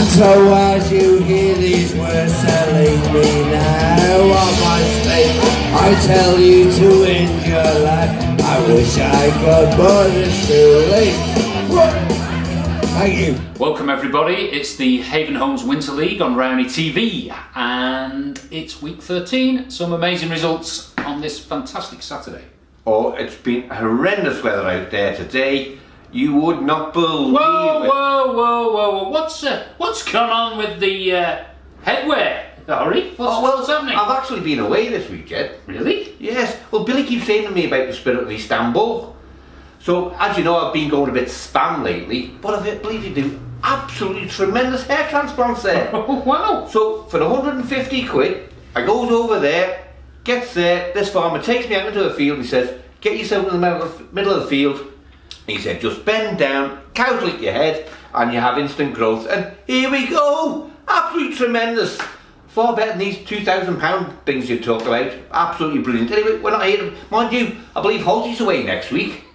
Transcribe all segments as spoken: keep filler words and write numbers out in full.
And so as you hear these words telling me now on my state, I tell you to end your life. I wish I could, but it's too late. Thank you. Welcome everybody, it's the Haven Homes Winter League on Rowney T V, and it's week thirteen. Some amazing results on this fantastic Saturday. Oh, it's been horrendous weather out there today. You would not believe Whoa, it. whoa, whoa, whoa, whoa! What's uh, what's going on with the uh, headwear, Harry? What's, Oh, well, what's happening? I've actually been away this weekend. Really? Yes. Well, Billy keeps saying to me about the Spirit of Istanbul. So, as you know, I've been going a bit spam lately, but I believe you do absolutely tremendous hair transplants there. Oh, wow! So, for one hundred and fifty quid, I goes over there, gets there, this farmer takes me out into the field, he says, get yourself in the middle of the, middle of the field. He said, just bend down, cows lick your head, and you have instant growth. And here we go! Absolutely tremendous. Far better than these two thousand pound things you talk about. Absolutely brilliant. Anyway, we're not here to, mind you, I believe Holty's away next week.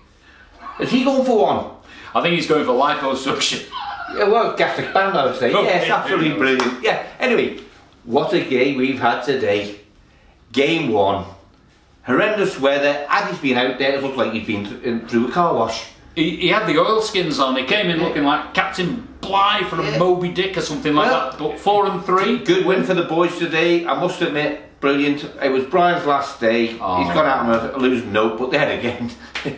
Is he going for one? I think he's going for liposuction. Yeah, well, gastric band, I would say. Okay, Yes, absolutely brilliant. Yeah, anyway, what a game we've had today. Game one. Horrendous weather. Addy's been out there, it looked like he'd been th in, through a car wash. He, he had the oilskins on. He came in looking like Captain Bligh from Yeah. a Moby Dick or something like Well, that. But four and three. Good win for the boys today, I must admit, brilliant. It was Brian's last day. Oh. He's gone out on a, a losing note, but then again,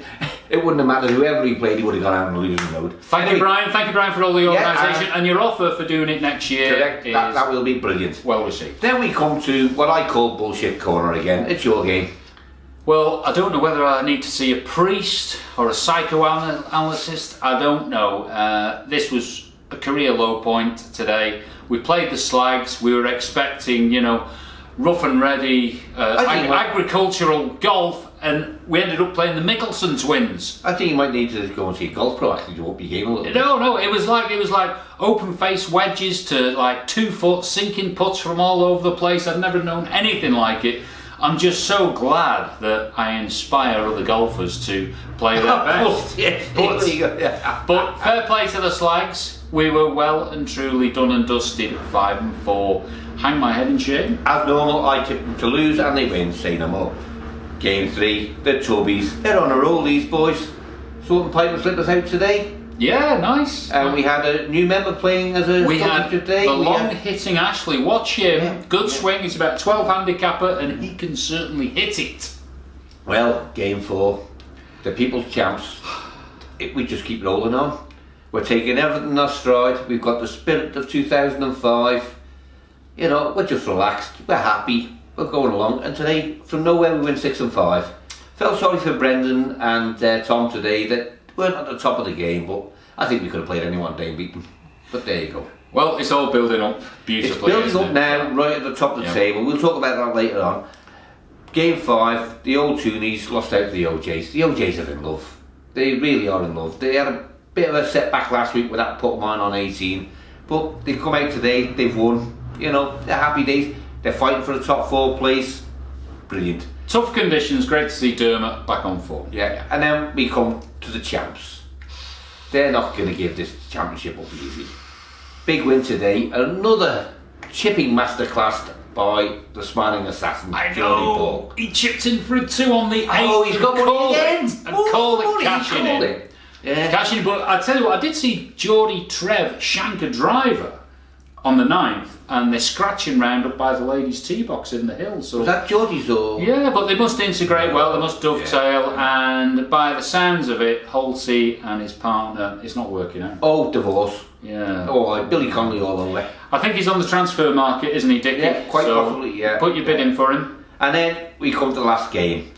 it wouldn't have mattered. Whoever he played, he would have gone out on a losing note. Thank Anyway, you, Brian. Thank you, Brian, for all the Yeah, organisation. uh, and your offer for doing it next year Correct. is That, that will be brilliant. well received. Then we come to what I call bullshit corner again. It's your game. Well, I don't know whether I need to see a priest or a psychoanalyst. I don't know. Uh, this was a career low point today. We played the Slags. We were expecting, you know, rough and ready uh, I think ag what- agricultural golf, and we ended up playing the Mickelson twins. I think you might need to go and see a golf pro actually to up your game a little bit. No, no, it was like it was like open face wedges to like two foot sinking putts from all over the place. I've never known anything like it. I'm just so glad that I inspire other golfers to play their best. Yes, But, yeah. but fair play to the Slags. We were well and truly done and dusted at five and four. Hang my head in shame. As normal, I tip them to lose and they win, say no more. Game three, the Tubbies. They're on a roll, these boys. Sort and pipe and slip us out today. Yeah, nice. And we had a new member playing as a We subject had today. the We long had- hitting Ashley. Watch him. Yeah, Good yeah. swing. He's about twelve handicapper and he can certainly hit it. Well, game four, the People's Champs. It, we just keep rolling on. We're taking everything in our stride. We've got the spirit of two thousand five. You know, we're just relaxed. We're happy. We're going along. And today, from nowhere, we win six and five. Felt sorry for Brendan and uh, Tom today that weren't at the top of the game, but I think we could have played any one day and beaten. But there you go. Well, it's all building up beautifully. It's building isn't up it? now, right at the top of the Yeah. table. We'll talk about that later on. Game five, the old Toonies lost out to the O Js. The O Js are in love. They really are in love. They had a bit of a setback last week with that put mine on eighteen, but they've come out today, they've won. You know, they're happy days. They're fighting for the top four place. Brilliant. Tough conditions. Great to see Dermot back on form. Yeah, and then we come to the champs. They're not going to give this championship up easy. Big win today. Another chipping masterclass by the Smiling Assassin, I Johnny know. Ball. He chipped in for a two on the eighth. Oh, he's got and one called again. it. And Oh, called it he's cashing called in. it. Yeah. Cashing, but I tell you what, I did see Geordie Trev shank a driver on the ninth, and they're scratching round up by the ladies' tee box in the hill. So Was that Geordie's or? yeah, but they must integrate well, they must dovetail, and by the sounds of it, Holty and his partner, it's not working out. Oh, divorce. Yeah. Oh, Billy Connolly all over. I think he's on the transfer market, isn't he, Dickie? Yeah, quite So possibly, yeah. Put your bid in for him. And then we come to the last game.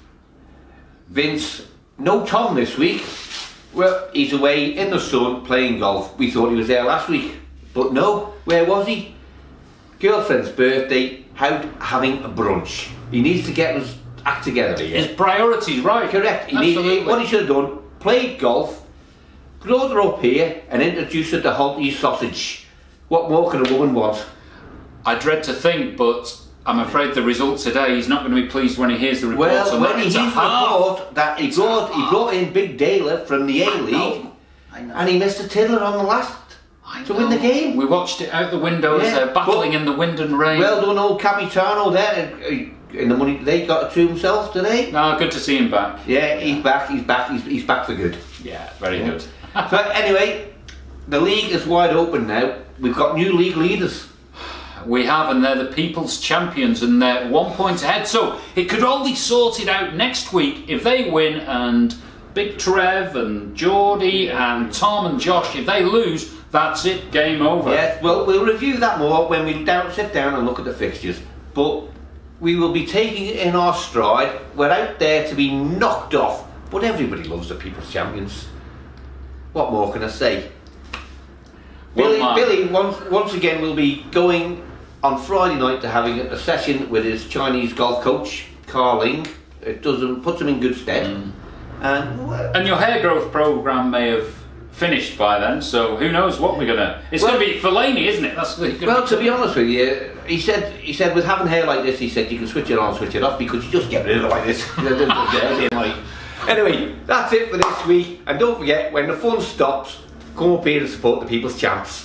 Vince, no Tom this week. Well, he's away in the sun playing golf. We thought he was there last week. But no, where was he? Girlfriend's birthday, out having a brunch. He needs to get his act together here. His priorities, right. Correct. He Absolutely. needs, what he should have done, played golf, brought her up here and introduced her to Holty's sausage. What more can a woman want? I dread to think, but I'm afraid the result today, he's not going to be pleased when he hears the report. Well, on when that. he It's hears a the half. report that he brought, he brought in Big Daler from the A-League, I know. and he missed a tiddler on the last. to win the game. We watched it out the window as Yeah, they're battling but- in the wind and rain. Well done, old Capitano there. uh, In the money they got to himself today. No, good to see him back. Yeah, he's back. He's back. He's, he's back for good. Yeah, very Yeah. good. So anyway, the league is wide open now. We've got new league leaders. We have, and they're the people's champions, and they're one point ahead. So it could all be sorted out next week if they win, and Big Trev and Geordie and Tom and Josh, if they lose, that's it, game over. Yes, well, we'll review that more when we down, sit down and look at the fixtures. But we will be taking it in our stride. We're out there to be knocked off, but everybody loves the people's champions. What more can I say? Well, Billy, Mark. Billy once, once again will be going on Friday night to having a session with his Chinese golf coach, Carling. It does him, puts him in good stead. Mm. And well, And your hair growth program may have finished by then, so who knows what we're gonna. It's Well- gonna be Fellaini, isn't it? That's the. well, to be honest with you, he said he said with having hair like this, he said you can switch it on, switch it off because you just get rid of it like this. Anyway, that's it for this week. And don't forget, when the fun stops, come up here and support the people's champs.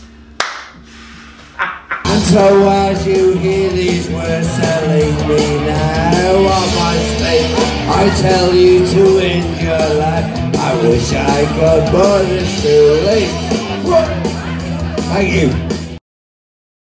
And so as you hear these words telling me now of my state, I tell you to end your life. I wish I could, but it's too late. Thank you.